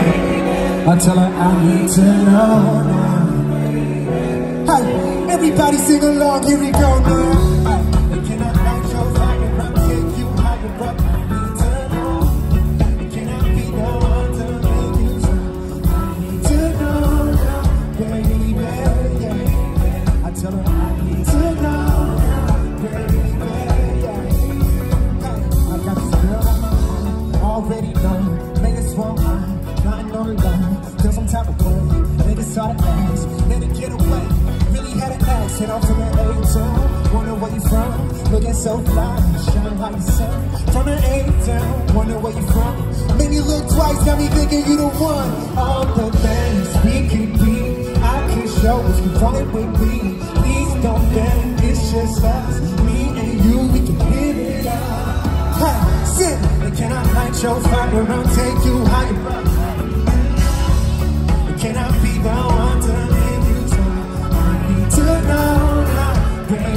I tell her I need to know now. Hey, everybody sing along, here we go now. Hey, can I light your fire up, take you higher up? I need to know. Can I be the one to make you smile? I need to know now, baby, yeah. I tell her I need to know now, baby, yeah. Hey, I got this girl on my mind, already know. Made it swell mine, lying on the line. Feel some type of way, niggas saw the ass, let it get away. Really had an ass, hit off from the A-town. Wonder where you from, looking so fly, shine like the sun. From the A-town, wonder where you from. Made me look twice, got me thinking you the one. All the things we could be, I can show us, you call it with me. Please don't bend, it's just us, me and you, we can live it up. Hey, sit, and can I light your fire, I'll take you higher up. Can I be the one to make you smile? I need to know now, baby.